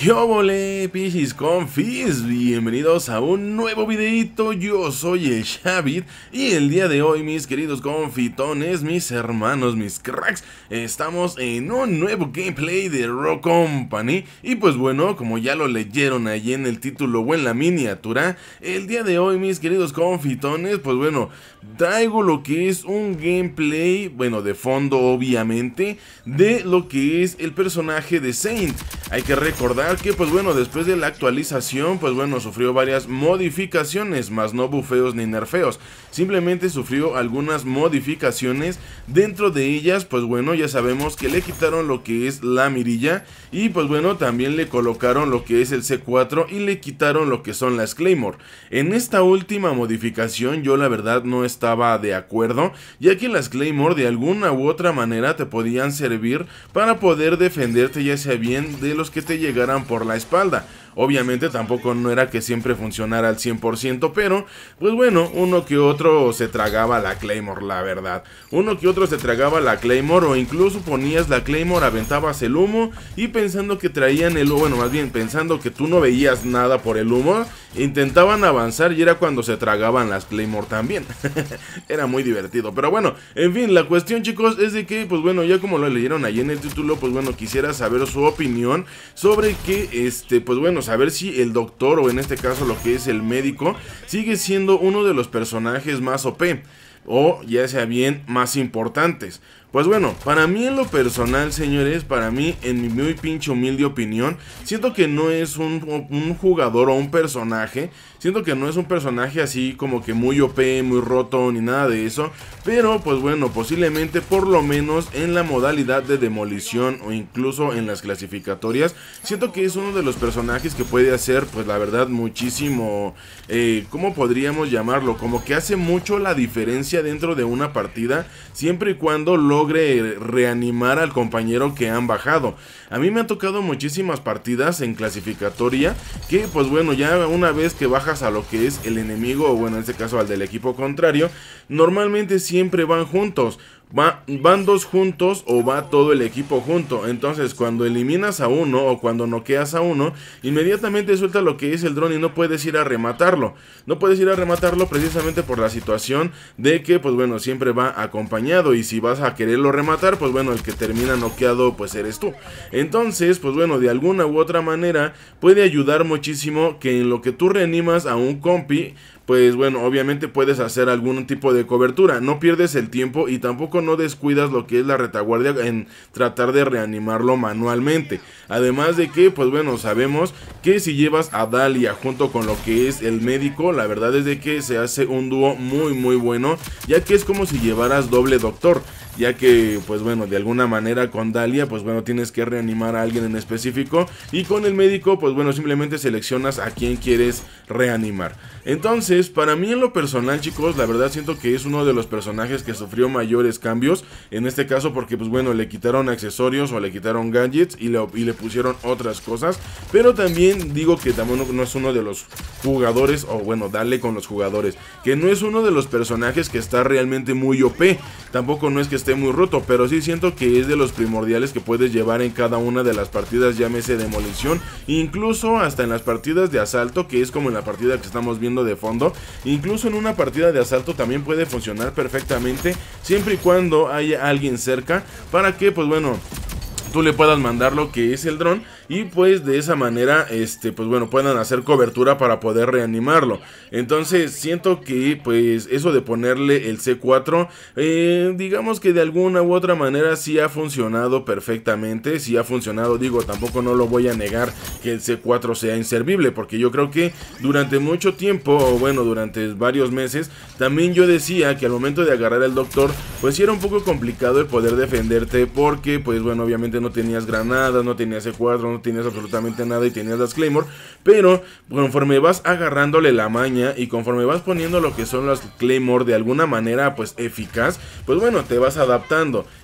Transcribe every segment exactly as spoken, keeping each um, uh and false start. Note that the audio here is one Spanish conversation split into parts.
¿Qué óvole, pichis confis? Bienvenidos a un nuevo videito. Yo soy el Xavid y el día de hoy, mis queridos confitones, mis hermanos, mis cracks, estamos en un nuevo gameplay de Rogue Company. Y pues bueno, como ya lo leyeron ahí en el título o en la miniatura, el día de hoy, mis queridos confitones, pues bueno, traigo lo que es un gameplay, bueno, de fondo obviamente, de lo que es el personaje de Saint. Hay que recordar que pues bueno, después de la actualización pues bueno, sufrió varias modificaciones, más no bufeos ni nerfeos, simplemente sufrió algunas modificaciones. Dentro de ellas pues bueno, ya sabemos que le quitaron lo que es la mirilla y pues bueno, también le colocaron lo que es el C cuatro y le quitaron lo que son las Claymore. En esta última modificación yo la verdad no estaba de acuerdo, ya que las Claymore de alguna u otra manera te podían servir para poder defenderte, ya sea bien de los que te llegaran por la espalda. Obviamente tampoco no era que siempre funcionara al cien por ciento, pero pues bueno, uno que otro se tragaba la Claymore, la verdad. Uno que otro se tragaba la Claymore, o incluso ponías la Claymore, aventabas el humo y pensando que traían el humo, bueno, más bien pensando que tú no veías nada por el humo, intentaban avanzar y era cuando se tragaban las Claymore también. Era muy divertido, pero bueno, en fin, la cuestión, chicos, es de que pues bueno, ya como lo leyeron ahí en el título, pues bueno, quisiera saber su opinión sobre que este, pues bueno, saber si el doctor, o en este caso lo que es el médico, sigue siendo uno de los personajes más O P, o ya sea bien más importantes. Pues bueno, para mí en lo personal, señores, para mí, en mi muy pinche humilde opinión, siento que no es un, un jugador o un personaje, siento que no es un personaje así como que muy O P, muy roto, ni nada de eso, pero pues bueno, posiblemente por lo menos en la modalidad de demolición o incluso en las clasificatorias, siento que es uno de los personajes que puede hacer, pues la verdad, muchísimo, eh, ¿cómo podríamos llamarlo? Como que hace mucho la diferencia dentro de una partida, siempre y cuando lo logre reanimar al compañero que han bajado. A mí me han tocado muchísimas partidas en clasificatoria que pues bueno, ya una vez que bajas a lo que es el enemigo, o bueno, en este caso al del equipo contrario, normalmente siempre van juntos. Va, van dos juntos o va todo el equipo junto. Entonces cuando eliminas a uno o cuando noqueas a uno, inmediatamente suelta lo que es el dron y no puedes ir a rematarlo. No puedes ir a rematarlo precisamente por la situación de que pues bueno, siempre va acompañado, y si vas a quererlo rematar, pues bueno, el que termina noqueado pues eres tú. Entonces pues bueno, de alguna u otra manera puede ayudar muchísimo que en lo que tú reanimas a un compi, pues bueno, obviamente puedes hacer algún tipo de cobertura, no pierdes el tiempo y tampoco no descuidas lo que es la retaguardia en tratar de reanimarlo manualmente. Además de que, pues bueno, sabemos que si llevas a Dahlia junto con lo que es el médico, la verdad es de que se hace un dúo muy muy bueno, ya que es como si llevaras doble doctor. Ya que pues bueno, de alguna manera con Dahlia pues bueno, tienes que reanimar a alguien en específico, y con el médico pues bueno, simplemente seleccionas a quien quieres reanimar. Entonces para mí en lo personal, chicos, la verdad siento que es uno de los personajes que sufrió mayores cambios, en este caso porque pues bueno, le quitaron accesorios o le quitaron gadgets y le, y le pusieron otras cosas. Pero también digo que también no es uno de los jugadores, o bueno, dale con los jugadores, que no es uno de los personajes que está realmente muy O P, tampoco no es que esté muy roto, pero sí siento que es de los primordiales que puedes llevar en cada una de las partidas, llámese demolición, incluso hasta en las partidas de asalto, que es como en la partida que estamos viendo de fondo. Incluso en una partida de asalto también puede funcionar perfectamente, siempre y cuando haya alguien cerca para que pues bueno, tú le puedas mandar lo que es el dron, y pues de esa manera este pues bueno, puedan hacer cobertura para poder reanimarlo. Entonces siento que pues eso de ponerle el C cuatro, eh, digamos que de alguna u otra manera sí ha funcionado perfectamente, sí ha funcionado, digo, tampoco no lo voy a negar que el C cuatro sea inservible, porque yo creo que durante mucho tiempo, o bueno, durante varios meses, también yo decía que al momento de agarrar el doctor, pues sí era un poco complicado el poder defenderte, porque pues bueno, obviamente no tenías granadas, no tenías C cuatro, no tenías absolutamente nada y tenías las Claymore, pero conforme vas agarrándole la maña y conforme vas poniendo lo que son las Claymore de alguna manera pues eficaz, pues bueno, te vas adaptando.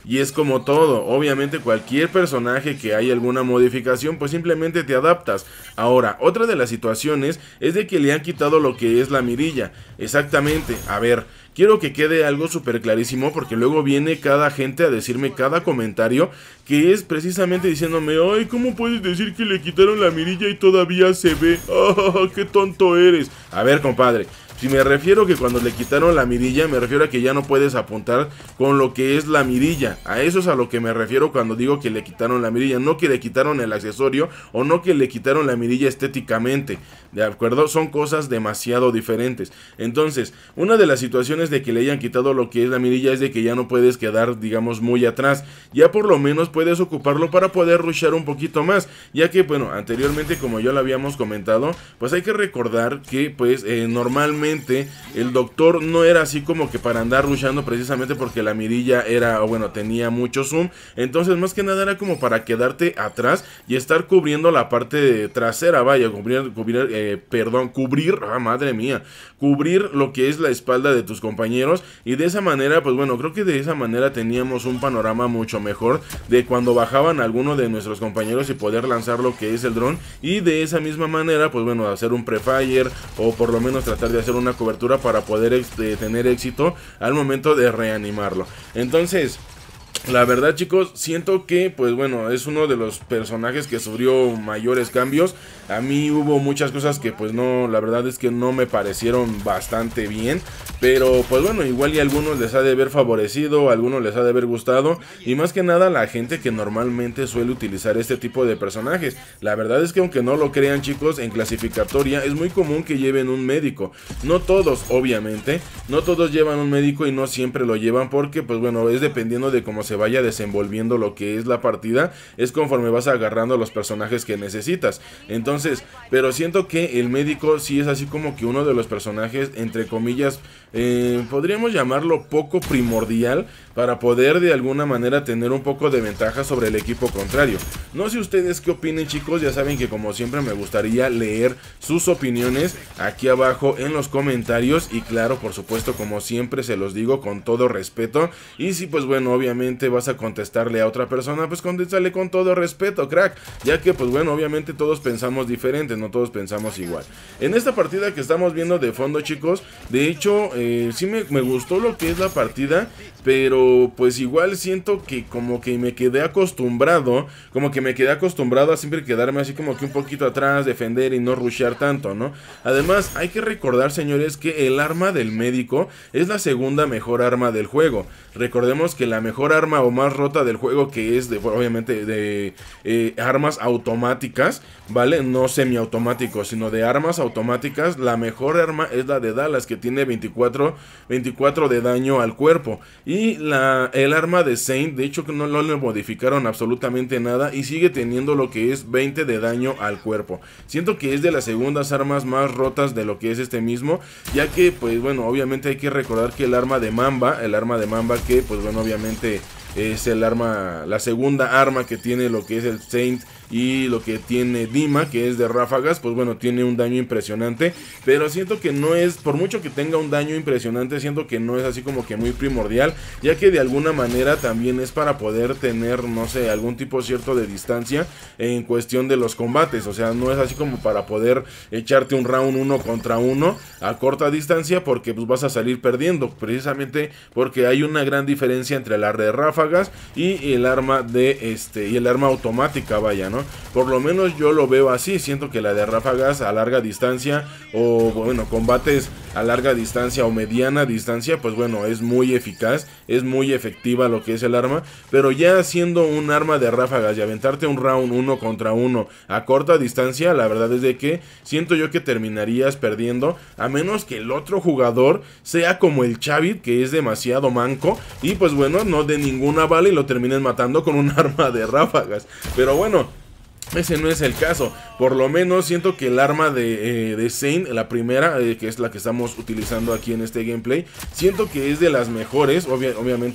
y es como todo, obviamente cualquier personaje que haya alguna modificación pues simplemente te adaptas. Ahora, otra de las situaciones es de que le han quitado lo que es la mirilla, exactamente, a ver, quiero que quede algo súper clarísimo porque luego viene cada gente a decirme cada comentario que es precisamente diciéndome, ay, ¿cómo puedes decir que le quitaron la mirilla y todavía se ve? ¡Ah, qué tonto eres! A ver, compadre, si me refiero que cuando le quitaron la mirilla, me refiero a que ya no puedes apuntar con lo que es la mirilla. A eso es a lo que me refiero cuando digo que le quitaron la mirilla, no que le quitaron el accesorio o no que le quitaron la mirilla estéticamente. ¿De acuerdo? Son cosas demasiado diferentes. Entonces, una de las situaciones de que le hayan quitado lo que es la mirilla es de que ya no puedes quedar, digamos, muy atrás. Ya por lo menos puedes ocuparlo para poder rushear un poquito más. Ya que, bueno, anteriormente, como ya lo habíamos comentado, pues hay que recordar que, pues, eh, normalmente el doctor no era así como que para andar rushando precisamente porque la mirilla era, o bueno, tenía mucho zoom. Entonces, más que nada era como para quedarte atrás y estar cubriendo la parte trasera, vaya, cubrir, cubrir eh, perdón, cubrir, ah, madre mía, cubrir lo que es la espalda de tus compañeros y de esa manera, pues bueno, creo que de esa manera teníamos un panorama mucho mejor de cuando bajaban alguno de nuestros compañeros y poder lanzar lo que es el dron y de esa misma manera, pues bueno, hacer un prefire o por lo menos tratar de hacer una cobertura para poder este, tener éxito al momento de reanimarlo. Entonces, la verdad, chicos, siento que, pues bueno, es uno de los personajes que sufrió mayores cambios. A mí hubo muchas cosas que pues no, la verdad es que no me parecieron bastante bien. Pero pues bueno, igual y a algunos les ha de haber favorecido, a algunos les ha de haber gustado. Y más que nada la gente que normalmente suele utilizar este tipo de personajes. La verdad es que aunque no lo crean, chicos, en clasificatoria es muy común que lleven un médico. No todos, obviamente, no todos llevan un médico y no siempre lo llevan porque pues bueno, es dependiendo de cómo se vaya desenvolviendo lo que es la partida, es conforme vas agarrando los personajes que necesitas. Entonces, pero siento que el médico sí es así como que uno de los personajes, entre comillas, eh, podríamos llamarlo poco primordial para poder de alguna manera tener un poco de ventaja sobre el equipo contrario. No sé ustedes qué opinen, chicos, ya saben que como siempre me gustaría leer sus opiniones aquí abajo en los comentarios y claro, por supuesto, como siempre se los digo con todo respeto. Y si pues bueno, obviamente vas a contestarle a otra persona, pues contéstale con todo respeto, crack, ya que pues bueno, obviamente todos pensamos diferente, no todos pensamos igual. En esta partida que estamos viendo de fondo, chicos, de hecho eh, sí me, me gustó lo que es la partida, pero pues igual siento que como que me quedé acostumbrado, como que me quedé acostumbrado a siempre quedarme así como que un poquito atrás, defender y no rushear tanto, ¿no? Además hay que recordar, señores, que el arma del médico es la segunda mejor arma del juego. Recordemos que la mejor arma o más rota del juego, que es de, obviamente de eh, armas automáticas, ¿vale? No semiautomáticos, sino de armas automáticas, la mejor arma es la de Dallas, que tiene veinticuatro, veinticuatro de daño al cuerpo. Y la, el arma de Saint, de hecho que no, no le modificaron absolutamente nada y sigue teniendo lo que es veinte de daño al cuerpo. Siento que es de las segundas armas más rotas de lo que es este mismo, ya que pues bueno, obviamente hay que recordar que el arma de Mamba, el arma de Mamba que pues bueno, obviamente es el arma, la segunda arma que tiene lo que es el Saint y lo que tiene Dima, que es de ráfagas, pues bueno, tiene un daño impresionante, pero siento que no es, por mucho que tenga un daño impresionante, siento que no es así como que muy primordial, ya que de alguna manera también es para poder tener, no sé, algún tipo cierto de distancia en cuestión de los combates, o sea, no es así como para poder echarte un round uno contra uno a corta distancia, porque pues vas a salir perdiendo, precisamente porque hay una gran diferencia entre la de ráfagas y el arma de este, y el arma automática, vaya, ¿no? Por lo menos yo lo veo así, siento que la de ráfagas a larga distancia o bueno, combates a larga distancia o mediana distancia, pues bueno, es muy eficaz, es muy efectiva lo que es el arma, pero ya siendo un arma de ráfagas y aventarte un round uno contra uno a corta distancia, la verdad es de que siento yo que terminarías perdiendo, a menos que el otro jugador sea como el Chavit, que es demasiado manco y pues bueno, no de ninguna bala y lo terminen matando con un arma de ráfagas, pero bueno, ese no es el caso. Por lo menos siento que el arma de, eh, de Saint, la primera, eh, que es la que estamos utilizando aquí en este gameplay, siento que es de las mejores. Obvia, obviamente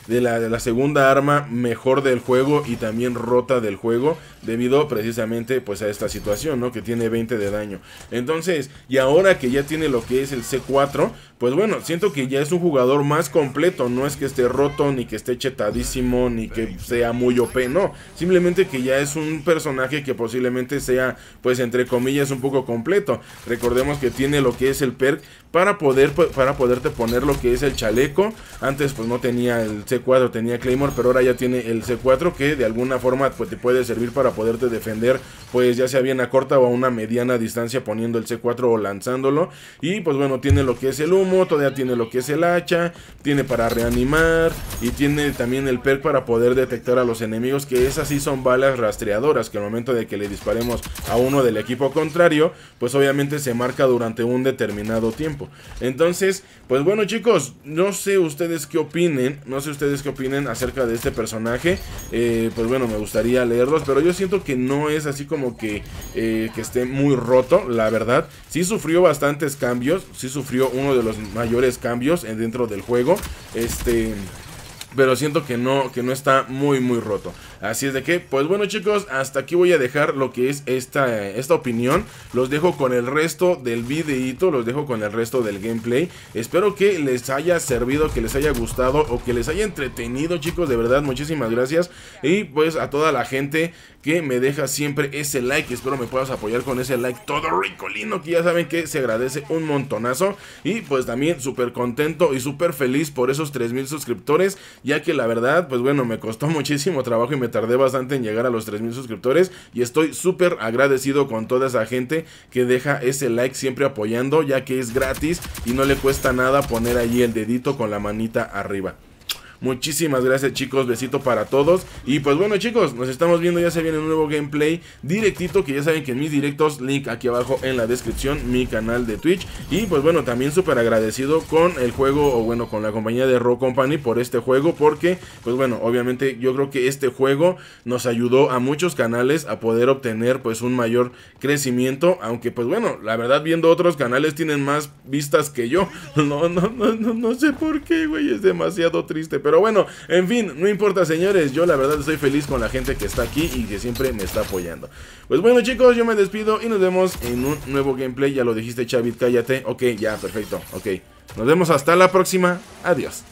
de la, de la segunda arma mejor del juego y también rota del juego, debido precisamente pues a esta situación, ¿no? Que tiene veinte de daño. Entonces, y ahora que ya tiene lo que es el C cuatro, pues bueno, siento que ya es un jugador más completo. No es que esté roto, ni que esté chetadísimo, ni que sea muy O P, no. Simplemente que ya es un personaje que posiblemente sea, pues entre comillas, un poco completo. Recordemos que tiene lo que es el perk para poder para poderte poner lo que es el chaleco. Antes pues no tenía el C cuatro, tenía Claymore, pero ahora ya tiene el C cuatro, que de alguna forma pues te puede servir para poderte defender, pues ya sea bien a corta o a una mediana distancia poniendo el C cuatro o lanzándolo. Y pues bueno, tiene lo que es el humo, todavía tiene lo que es el hacha, tiene para reanimar y tiene también el perk para poder detectar a los enemigos, que esas sí son balas rastreadoras, que al momento de que le disparemos a uno del equipo contrario, pues obviamente se marca durante un determinado tiempo. Entonces, pues bueno chicos, no sé ustedes qué opinen, no sé ustedes qué opinen acerca de este personaje. eh, Pues bueno, me gustaría leerlos, pero yo siento que no es así como que, eh, que esté muy roto, la verdad. Sí sufrió bastantes cambios, sí sufrió uno de los mayores cambios dentro del juego, este... pero siento que no, que no está muy muy roto. Así es de que, pues bueno chicos, hasta aquí voy a dejar lo que es esta, esta opinión. Los dejo con el resto del videito, los dejo con el resto del gameplay. Espero que les haya servido, que les haya gustado o que les haya entretenido chicos. De verdad, muchísimas gracias. Y pues a toda la gente que me deja siempre ese like, espero me puedas apoyar con ese like todo ricolino, que ya saben que se agradece un montonazo. Y pues también súper contento y súper feliz por esos tres mil suscriptores, ya que la verdad, pues bueno, me costó muchísimo trabajo y me tardé bastante en llegar a los tres mil suscriptores. Y estoy súper agradecido con toda esa gente que deja ese like siempre apoyando, ya que es gratis y no le cuesta nada poner allí el dedito con la manita arriba. Muchísimas gracias chicos, besito para todos. Y pues bueno chicos, nos estamos viendo, ya se viene un nuevo gameplay directito, que ya saben que en mis directos, link aquí abajo en la descripción, mi canal de Twitch. Y pues bueno, también súper agradecido con el juego, o bueno, con la compañía de Rogue Company por este juego, porque pues bueno, obviamente yo creo que este juego nos ayudó a muchos canales a poder obtener pues un mayor crecimiento. Aunque pues bueno, la verdad, viendo otros canales tienen más vistas que yo. No, no, no, no, no sé por qué, güey, es demasiado triste, pero Pero bueno, en fin, no importa señores, yo la verdad estoy feliz con la gente que está aquí y que siempre me está apoyando. Pues bueno chicos, yo me despido y nos vemos en un nuevo gameplay. Ya lo dijiste Chavit, cállate. Ok, ya, perfecto, ok. Nos vemos hasta la próxima, adiós.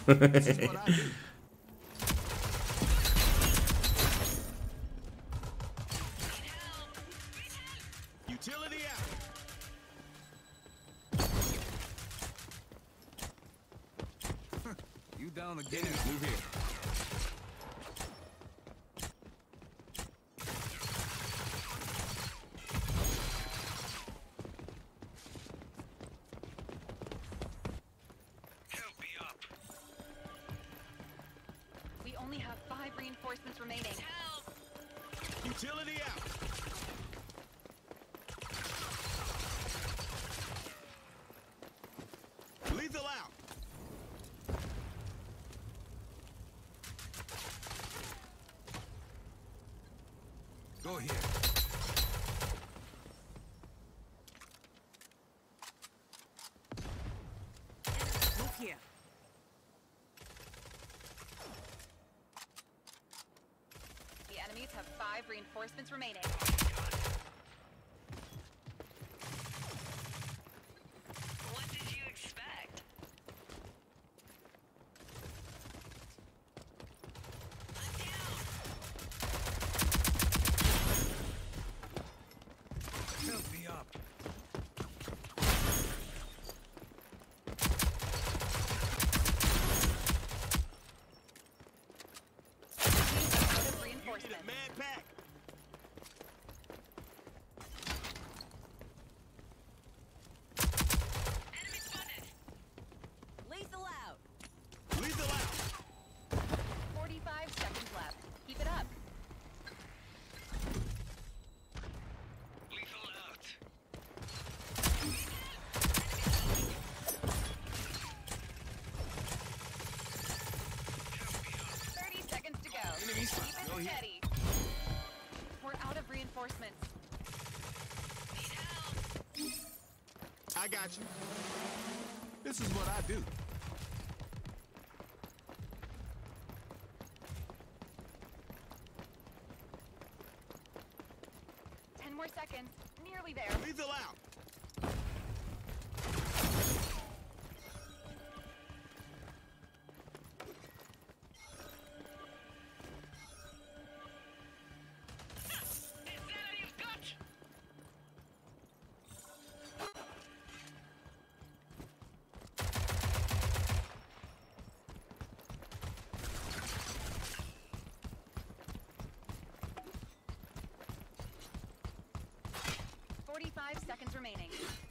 We only have five reinforcements remaining. Help! Utility out! Lethal out! Go here. Move here. The enemies have five reinforcements remaining. What did you expect? I'm down. Help me up. Reinforcement. Man pack. Enemy spotted. Lethal out. Lethal out. forty-five seconds left. Keep it up. Lethal out. thirty seconds to go. Enemy spotted. Keep it steady. We're out of reinforcements. Need help. I got you. This is what I do. seconds. Nearly there. Lethal out. forty-five seconds remaining.